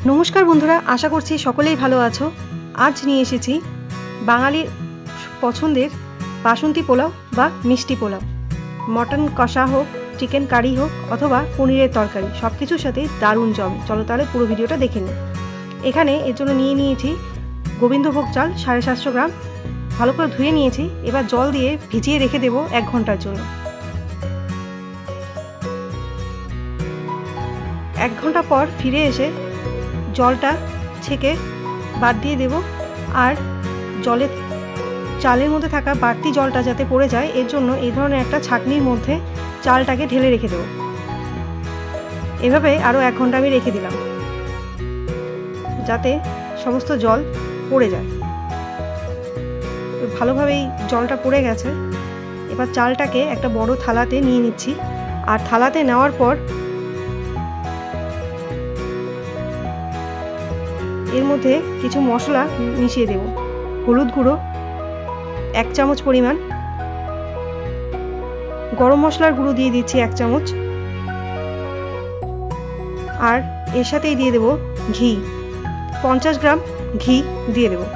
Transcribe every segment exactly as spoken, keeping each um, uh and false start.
नमस्कार बंधुरा, आशा करছি সকলেই ভালো আছো। আজ নিয়ে এসেছি বাঙালির পছন্দের বাসন্তী পোলাও বা মিষ্টি পোলাও। মটন কষা হোক, চিকেন কারি হোক অথবা পনিরের তরকারি, সব কিছুর সাথে দারুণ জমে। চলো তাহলে পুরো ভিডিওটা দেখে নিই। এখানে এর জন্য নিয়ে নিয়েছি গোবিন্দভোগ চাল সাড়ে সাতশো গ্রাম, ভালো করে ধুয়ে নিয়েছি। এবার জল দিয়ে ভিজিয়ে রেখে দেবো এক ঘন্টার জন্য। এক ঘন্টা পর ফিরে এসে জলটা ছেঁকে বাদ দিয়ে দেব। আর জলের চালের মধ্যে থাকা বাড়তি জলটা যাতে পড়ে যায় এর জন্য এই ধরনের একটা ছাঁকনির মধ্যে চালটাকে ঢেলে রেখে দেব। এভাবে আরও এক ঘন্টা আমি রেখে দিলাম যাতে সমস্ত জল পড়ে যায়। ভালোভাবেই জলটা পড়ে গেছে। এবার চালটাকে একটা বড় থালাতে নিয়ে নিচ্ছি। আর থালাতে নেওয়ার পর এর মধ্যে কিছু মশলা মিশিয়ে দেব। হলুদ গুঁড়ো এক চামচ পরিমাণ, গরম মশলার গুঁড়ো দিয়ে দিচ্ছি এক চামচ, আর এর সাথেই দিয়ে দেব ঘি, পঞ্চাশ গ্রাম ঘি দিয়ে দেব।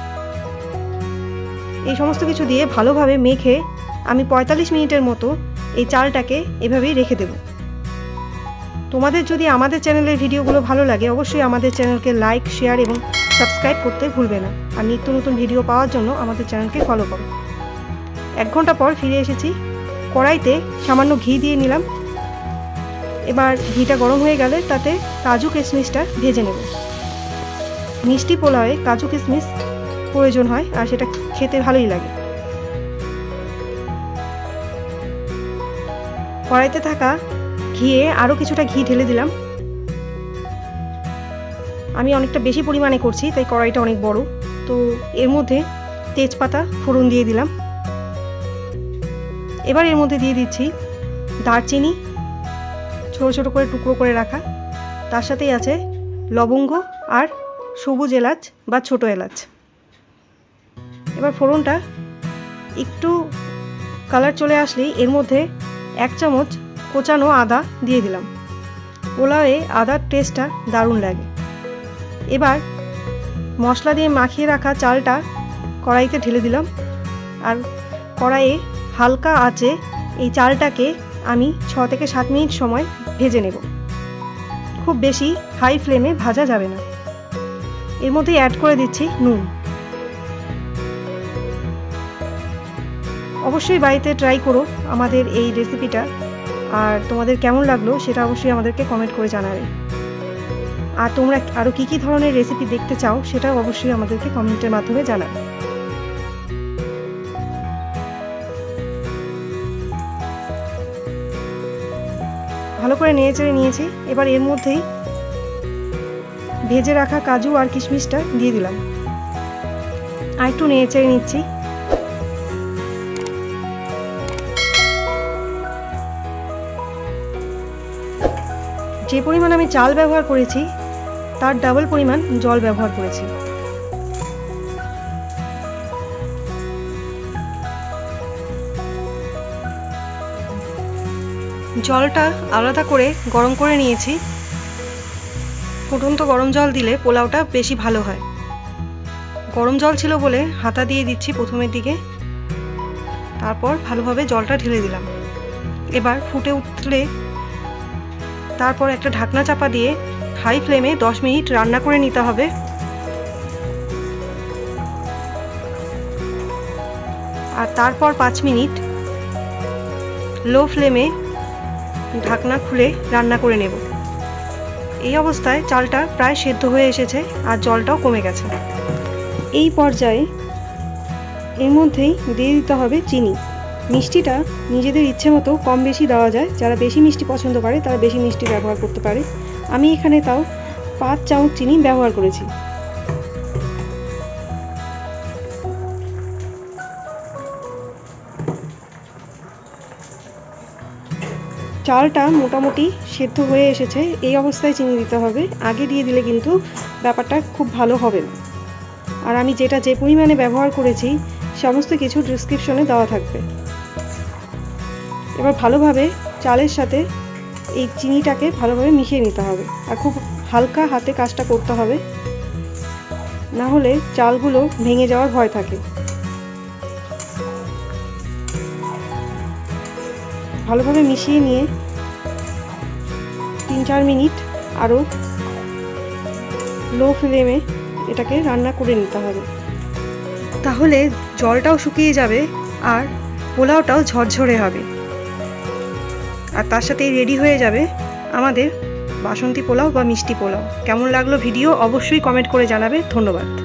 এই সমস্ত কিছু দিয়ে ভালোভাবে মেখে আমি পঁয়তাল্লিশ মিনিটের মতো এই চালটাকে এভাবেই রেখে দেব। তোমাদের যদি আমাদের চ্যানেলের ভিডিওগুলো ভালো লাগে অবশ্যই আমাদের চ্যানেলকে লাইক, শেয়ার এবং সাবস্ক্রাইব করতে ভুলবে না। আর নিত্য নতুন ভিডিও পাওয়ার জন্য আমাদের চ্যানেলকে ফলো করো। এক ঘন্টা পর ফিরে এসেছি। কড়াইতে সামান্য ঘি দিয়ে নিলাম। এবার ঘিটা গরম হয়ে গেলে তাতে কাজু কিশমিশটা ভেজে নেব। মিষ্টি পোলাওয়ে কাজু কিশমিশ প্রয়োজন হয় আর সেটা খেতে ভালোই লাগে। কড়াইতে থাকা ঘিয়ে আরও কিছুটা ঘি ঢেলে দিলাম। আমি অনেকটা বেশি পরিমাণে করছি তাই কড়াইটা অনেক বড়। তো এর মধ্যে তেজপাতা ফোড়ন দিয়ে দিলাম। এবার এর মধ্যে দিয়ে দিচ্ছি দারচিনি ছোট ছোট করে টুকরো করে রাখা, তার সাথেই আছে লবঙ্গ আর সবুজ এলাচ বা ছোট এলাচ। এবার ফোড়নটা একটু কালার চলে আসলেই এর মধ্যে এক চামচ কোচানো আদা দিয়ে দিলাম। পোলাওয়ে আদার টেস্টটা দারুণ লাগে। এবার মশলা দিয়ে মাখিয়ে রাখা চালটা কড়াইতে ঢেলে দিলাম। আর কড়াইয়ে হালকা আঁচে এই চালটাকে আমি ছ থেকে সাত মিনিট সময় ভেজে নেব। খুব বেশি হাই ফ্লেমে ভাজা যাবে না। এর মধ্যে অ্যাড করে দিচ্ছি নুন। অবশ্যই বাড়িতে ট্রাই করো আমাদের এই রেসিপিটা। আর তোমাদের কেমন লাগলো সেটা অবশ্যই আমাদেরকে কমেন্ট করে জানাবে। আর তোমরা আরও কী কী ধরনের রেসিপি দেখতে চাও সেটাও অবশ্যই আমাদেরকে কমেন্টের মাধ্যমে জানাবে। ভালো করে নেড়ে চেড়ে নিয়েছি। এবার এর মধ্যেই ভেজে রাখা কাজু আর কিশমিশটা দিয়ে দিলাম। আর একটু নেড়ে চেড়ে নিচ্ছি। যে পরিমাণ আমি চাল ব্যবহার করেছি তার ডাবল পরিমাণ জল ব্যবহার করেছি। জলটা আলাদা করে গরম করে নিয়েছি। ফুটন্ত গরম জল দিলে পোলাওটা বেশি ভালো হয়। গরম জল ছিল বলে হাতা দিয়ে দিচ্ছি প্রথমের দিকে, তারপর ভালোভাবে জলটা ঢেলে দিলাম। এবার ফুটে উঠলে তারপর একটা ঢাকনা চাপা দিয়ে হাই ফ্লেমে দশ মিনিট রান্না করে নিতে হবে। আর তারপর পাঁচ মিনিট লো ফ্লেমে ঢাকনা খুলে রান্না করে নেব। এই অবস্থায় চালটা প্রায় সেদ্ধ হয়ে এসেছে আর জলটাও কমে গেছে। এই পর্যায়ে এর মধ্যেই দিয়ে দিতে হবে চিনি। মিষ্টিটা নিজেদের ইচ্ছে মতো কম বেশি দেওয়া যায়। যারা বেশি মিষ্টি পছন্দ করে তারা বেশি মিষ্টি ব্যবহার করতে পারে। আমি এখানে তাও পাঁচ চামচ চিনি ব্যবহার করেছি। চালটা মোটামুটি সেদ্ধ হয়ে এসেছে। এই অবস্থায় চিনি দিতে হবে। আগে দিয়ে দিলে কিন্তু ব্যাপারটা খুব ভালো হবে না। আর আমি যেটা যে পরিমাণে ব্যবহার করেছি সমস্ত কিছু ডেসক্রিপশনে দেওয়া থাকবে। এবার ভালোভাবে চালের সাথে এই চিনিটাকে ভালোভাবে মিশিয়ে নিতে হবে। আর খুব হালকা হাতে কাজটা করতে হবে, না হলে চালগুলো ভেঙে যাওয়ার ভয় থাকে। ভালোভাবে মিশিয়ে নিয়ে তিন চার মিনিট আরও লো ফ্লেমে এটাকে রান্না করে নিতে হবে। তাহলে জলটাও শুকিয়ে যাবে আর পোলাওটাও ঝরঝরে হবে, আর তার সাথেই রেডি হয়ে যাবে আমাদের বাসন্তী পোলাও বা মিষ্টি পোলাও। কেমন লাগলো ভিডিও অবশ্যই কমেন্ট করে জানাবে। ধন্যবাদ।